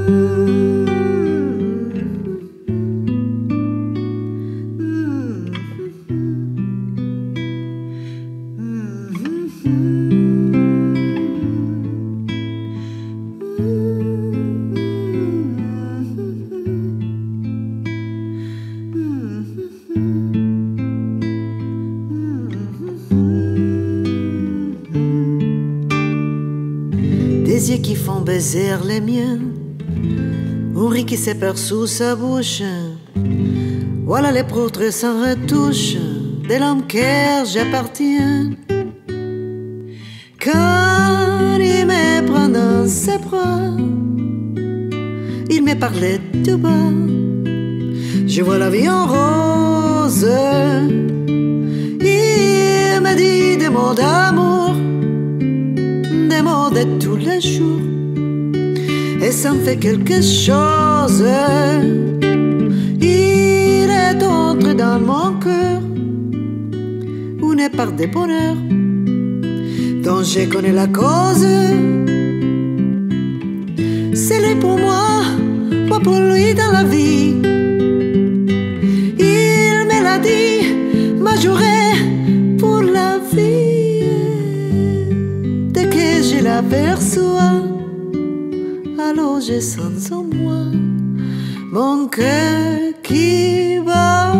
Des yeux qui font baiser les miens, un riz qui s'épère sous sa bouche. Voilà les portraits sans retouche de l'homme que j'appartiens. Quand il me prend dans ses bras, il me parlait tout bas. Je vois la vie en rose. Il me dit des mots d'amour, des mots de tous les jours, et ça me fait quelque chose. Il est entré dans mon cœur une part de bonheur dont je connais la cause. C'est lui pour moi pour lui dans la vie. Il me l'a dit, m'a juré pour la vie. Dès que je l'aperçois, alors je sens en moi mon cœur qui bat.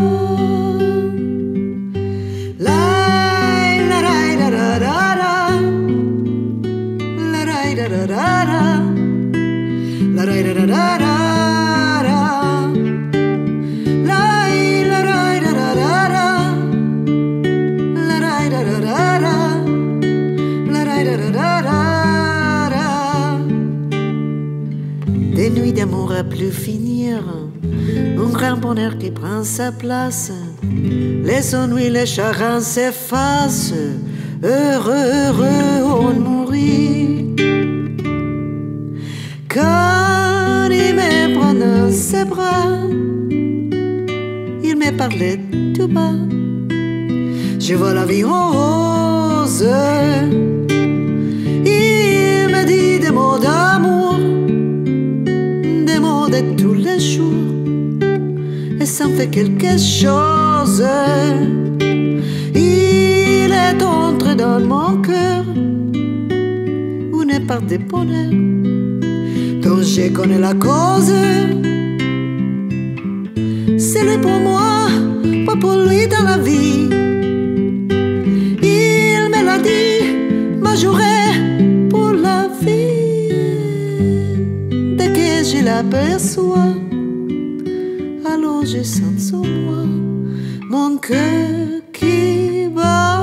Des nuits d'amour à plus finir, un grand bonheur qui prend sa place. Les ennuis, les chagrins s'effacent, heureux, heureux, on mourit. Quand il me prend dans ses bras, il me parlait tout bas. Je vois la vie en rose. Il me dit des mots d'amour, des mots de tous les jours, et ça me fait quelque chose. Il est entré dans mon cœur une part de bonheur dont je connais la cause. C'est lui pour moi, pas pour lui dans la vie. Il me l'a dit, m'a juré pour la vie. Dès que je l'aperçois, alors je sens en moi mon cœur qui bat.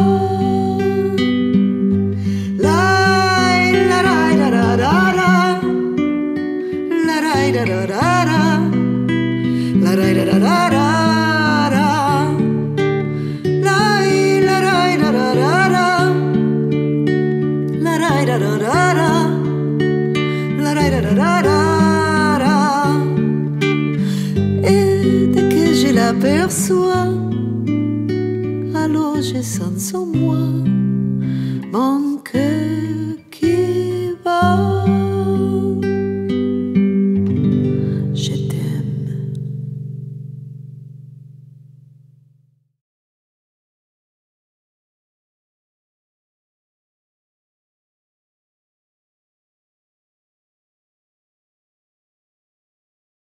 Et dès que je l'aperçois, alors je sens en moi mon cœur.